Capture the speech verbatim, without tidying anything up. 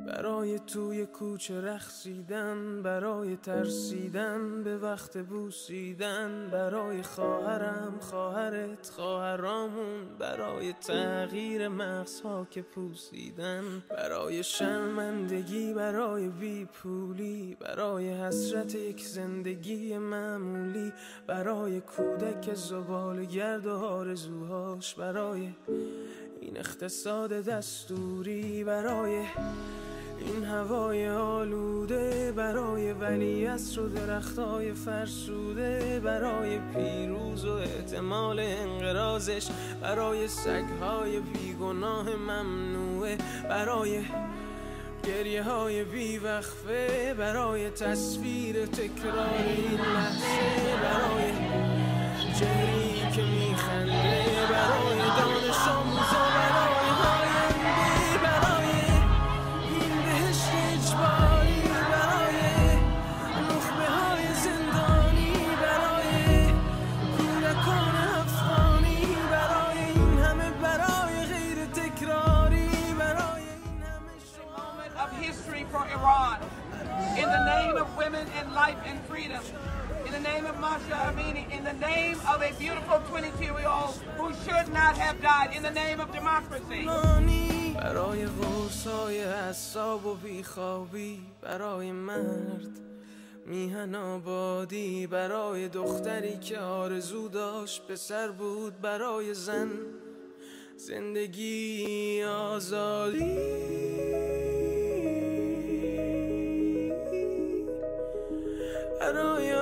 برای توی کوچه رقصیدن، برای ترسیدن به وقت بوسیدن، برای خواهرم، خواهرت، خواهرامون، برای تغییر مغزها که پوسیدن، برای شرمندگی، برای بیپولی، برای حسرت یک زندگی معمولی، برای کودک زباله‌گرد و آرزوهاش، برای این اقتصاد دستوری، برای این هوای آلوده، برای ولیعصر و درختای فرسوده، برای پیروز و احتمال انقراضش، برای سگهای بیگناه ممنوعه، برای گریه های بیوقفه، برای تصویر تکرار این لحظه، برای چهره‌ای که میخنده، برای دانش آموزا، برای آینده، برای این بهشت اجباری، برای نخبه های زندانی، برای کودکان افغانی، برای این همه، برای غیر تکراری، برای این همه moment of history for Iran. In the name of women and life and freedom. In the name of Masha Amini, in the name of a beautiful twenty-two-year-old who should not have died, in the name of democracy. برای غوصای اعصاب و بیخوابی، برای مرد میهن آبادی، برای دختری که آرزو داشت پسر بود، برای زن زندگی آزادی، برای